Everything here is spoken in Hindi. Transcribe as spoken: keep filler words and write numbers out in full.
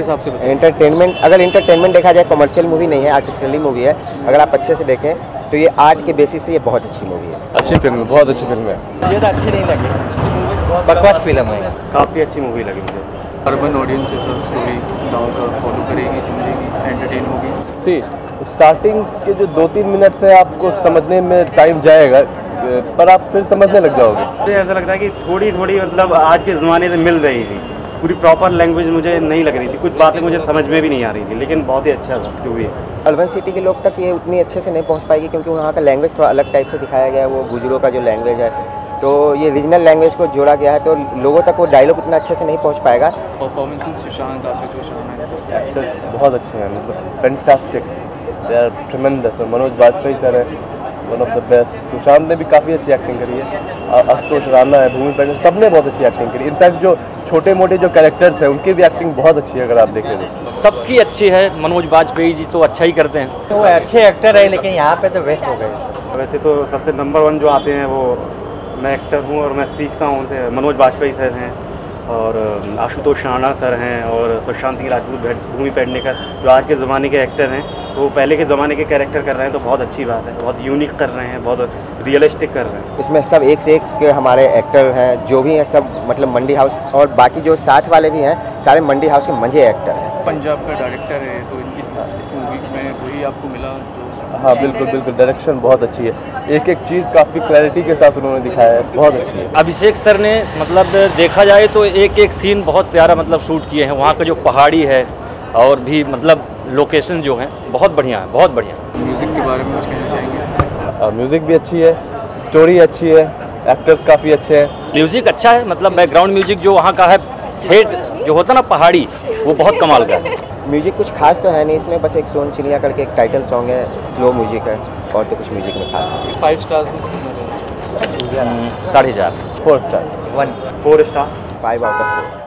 हिसाब से बताइए। एंटरटेनमेंट, अगर एंटरटेनमेंट देखा जाए, कमर्शियल मूवी नहीं है, आर्टिस्टिकली मूवी है। अगर आप अच्छे से देखें तो ये आर्ट के बेसिस से ये बहुत अच्छी मूवी है। अच्छी फिल्म है, बहुत अच्छी फिल्म है। ये तो अच्छी नहीं लगी, बकवास फिल्म है। काफ़ी अच्छी मूवी लगी मुझे। अर्बन ऑडियंस है, स्टोरी फॉलो करेगी, समझेगी, एंटरटेन होगी। सी स्टार्टिंग के जो दो तीन मिनट से आपको समझने में टाइम जाएगा, पर आप फिर समझने लग जाओगे। मुझे ऐसा लगता है कि थोड़ी थोड़ी मतलब आज के ज़माने से मिल रही थी, पूरी प्रॉपर लैंग्वेज मुझे नहीं लग रही थी, कुछ बातें मुझे समझ में भी नहीं आ रही थी, लेकिन बहुत ही अच्छा था जो भी। अर्बन सिटी के लोग तक ये उतनी अच्छे से नहीं पहुंच पाएगी, क्योंकि वहाँ का लैंग्वेज थोड़ा अलग टाइप से दिखाया गया है। वो गुजरों का जो लैंग्वेज है, तो ये रीजनल लैंग्वेज को जोड़ा गया है, तो लोगों तक वो डायलॉग उतना अच्छे से नहीं पहुँच पाएगा। परफॉर्मेंसेस सुशांत, आशुतोष राणा, एक्टर्स बहुत अच्छे हैं, मतलब fantastic, they are tremendous. Manoj Bajpayee sir है one of the best. Sushant ने भी काफ़ी अच्छी एक्टिंग करी है, आशुतोष राणा है, भूमि पेडनेकर, सब ने बहुत अच्छी एक्टिंग करी। इनफैक्ट जो छोटे मोटे जो कैरेक्टर्स हैं उनकी भी एक्टिंग बहुत अच्छी है, अगर आप देखें तो। सबकी अच्छी है। मनोज बाजपेयी जी तो अच्छा ही करते हैं, तो वो अच्छे एक्टर है, लेकिन यहाँ पे तो वेस्ट हो गए। वैसे तो सबसे नंबर वन जो आते हैं वो मैं एक्टर हूँ और मैं सीखता हूँ उनसे। मनोज बाजपेयी सर हैं और आशुतोष राणा सर हैं और सुशांत सिंह राजपूत, भूमि पेडनेकर, जो आज के ज़माने के एक्टर हैं, तो वो पहले के ज़माने के कैरेक्टर कर रहे हैं, तो बहुत अच्छी बात है। बहुत यूनिक कर रहे हैं, बहुत रियलिस्टिक कर रहे हैं। इसमें सब एक से एक हमारे एक्टर हैं, जो भी हैं सब मतलब मंडी हाउस, और बाकी जो साथ वाले भी हैं सारे मंडी हाउस के मंझे एक्टर हैं। पंजाब का डायरेक्टर है, तो इनकी इस मूवी में वही आपको मिला जो। हाँ बिल्कुल बिल्कुल, डायरेक्शन बहुत अच्छी है, एक एक चीज़ काफ़ी क्लैरिटी के साथ उन्होंने दिखाया है, बहुत अच्छी है। अभिषेक सर ने मतलब देखा जाए तो एक एक सीन बहुत प्यारा मतलब शूट किए हैं। वहाँ का जो पहाड़ी है और भी मतलब लोकेशन जो है बहुत बढ़िया है, बहुत बढ़िया। म्यूज़िक के बारे में कुछ कहना चाहेंगे? म्यूज़िक भी अच्छी है, स्टोरी अच्छी है, एक्टर्स काफ़ी अच्छे हैं। म्यूज़िक अच्छा है, मतलब बैकग्राउंड म्यूजिक जो वहाँ का है, ठेठ जो होता ना पहाड़ी, वो बहुत कमाल का है। म्यूजिक कुछ खास तो है नहीं इसमें, बस एक सोन चिड़िया करके एक टाइटल सॉन्ग है, स्लो म्यूजिक है, और तो कुछ म्यूजिक में खास है। फाइव स्टार्स में कितना देना चाहिए? साढ़े चार। Four star. One four star. Five out of four.